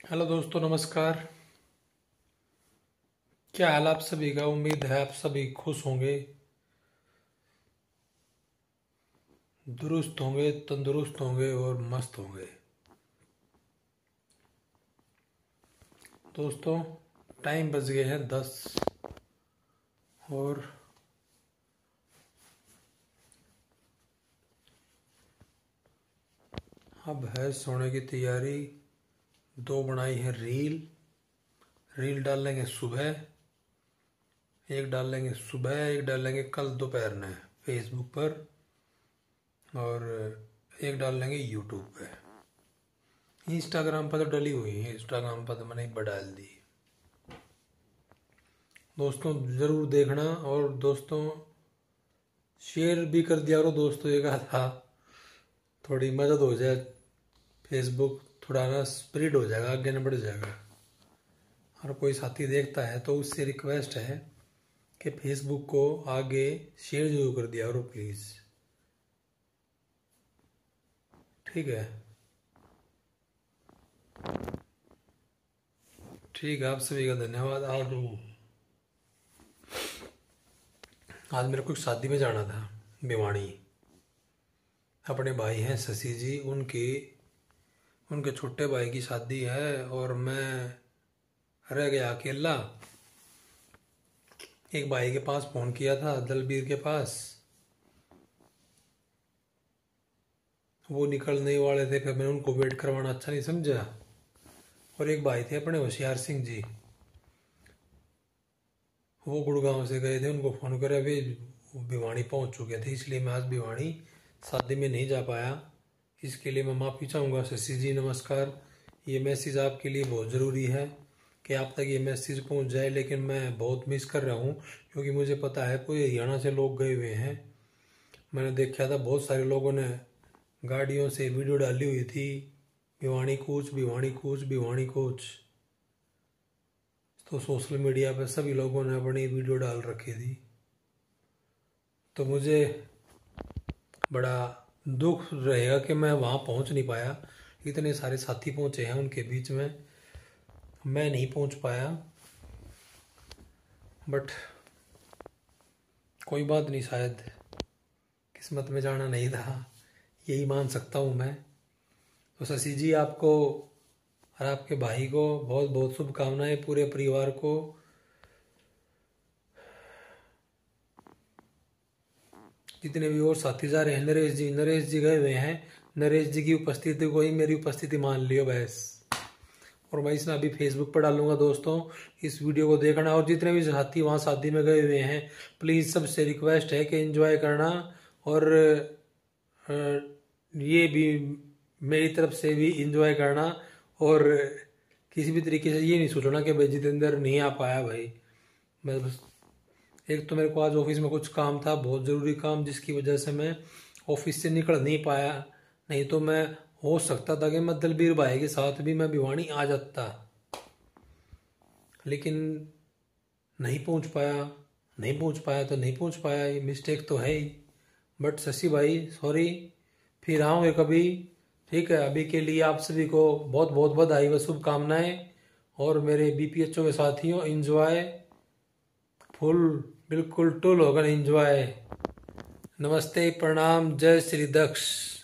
Hello दोस्तों, नमस्कार। क्या हाल आप सभी का। उम्मीद है आप सभी खुश होंगे, दुरुस्त होंगे, तंदुरुस्त होंगे और मस्त होंगे। दोस्तों, टाइम बज गए हैं 10 और अब है सोने की तैयारी। दो बनाई है रील। रील डालेंगे सुबह, एक डालेंगे सुबह, एक डालेंगे कल दोपहर में फेसबुक पर, और एक डालेंगे यूट्यूब पे। इंस्टाग्राम पर तो डली हुई है, इंस्टाग्राम पर तो मैंने एक बार डाल दी। दोस्तों ज़रूर देखना, और दोस्तों शेयर भी कर दिया करो। दोस्तों एक आधा थोड़ी मदद हो जाए, फेसबुक थोड़ा ना स्प्रेड हो जाएगा, आगे न बढ़ जाएगा। और कोई साथी देखता है तो उससे रिक्वेस्ट है कि फेसबुक को आगे शेयर जरूर कर दिया करो प्लीज़। ठीक है, ठीक है। आप सभी का धन्यवाद। आज मेरे को शादी में जाना था भिवाड़ी। अपने भाई हैं शशि जी, उनके छोटे भाई की शादी है और मैं रह गया अकेला। एक भाई के पास फ़ोन किया था, दलबीर के पास, वो निकलने वाले थे, फिर मैंने उनको वेट करवाना अच्छा नहीं समझा। और एक भाई थे अपने होशियार सिंह जी, वो गुड़गांव से गए थे, उनको फ़ोन करे अभी वो भिवाड़ी पहुंच चुके थे, इसलिए मैं आज भिवाड़ी शादी में नहीं जा पाया। इसके लिए मैं माफ़ी चाहूँगा। शशि जी नमस्कार। ये मैसेज आपके लिए बहुत ज़रूरी है कि आप तक ये मैसेज पहुंच जाए, लेकिन मैं बहुत मिस कर रहा हूँ, क्योंकि मुझे पता है कोई हरियाणा से लोग गए हुए हैं। मैंने देखा था बहुत सारे लोगों ने गाड़ियों से वीडियो डाली हुई थी, भिवाड़ी कूच, भिवाड़ी कूच, भिवाड़ी कूच। तो सोशल मीडिया पर सभी लोगों ने अपनी वीडियो डाल रखी थी। तो मुझे बड़ा दुख रहेगा कि मैं वहाँ पहुँच नहीं पाया। इतने सारे साथी पहुँचे हैं, उनके बीच में मैं नहीं पहुँच पाया। बट कोई बात नहीं, शायद किस्मत में जाना नहीं था, यही मान सकता हूँ मैं। तो शशि जी, आपको और आपके भाई को बहुत बहुत शुभकामनाएं, पूरे परिवार को। जितने भी और साथी जा रहे हैं, नरेश जी गए हुए हैं। नरेश जी की उपस्थिति को ही मेरी उपस्थिति मान लियो बस। और मैं इसमें अभी फेसबुक पर डालूंगा दोस्तों, इस वीडियो को देखना। और जितने भी साथी वहाँ शादी में गए हुए हैं, प्लीज़ सबसे रिक्वेस्ट है कि एंजॉय करना। और ये भी मेरी तरफ से भी एंजॉय करना। और किसी भी तरीके से ये नहीं सोचना कि भाई जितेंद्र नहीं आ पाया। भाई मैं बस, एक तो मेरे को आज ऑफिस में कुछ काम था, बहुत ज़रूरी काम, जिसकी वजह से मैं ऑफिस से निकल नहीं पाया। नहीं तो मैं, हो सकता था कि मैं दलबीर भाई के साथ भी मैं भिवाड़ी आ जाता, लेकिन नहीं पहुंच पाया। नहीं पहुंच पाया तो नहीं पहुंच पाया, ये मिस्टेक तो है ही। बट शशि भाई सॉरी, फिर आऊँगे कभी। ठीक है, अभी के लिए आप सभी को बहुत बहुत बधाई व शुभकामनाएं। और मेरे बीपीएचओ के साथियों, एंजॉय फुल, बिल्कुल टुल होकर एंजॉय। नमस्ते, प्रणाम, जय श्री दक्ष।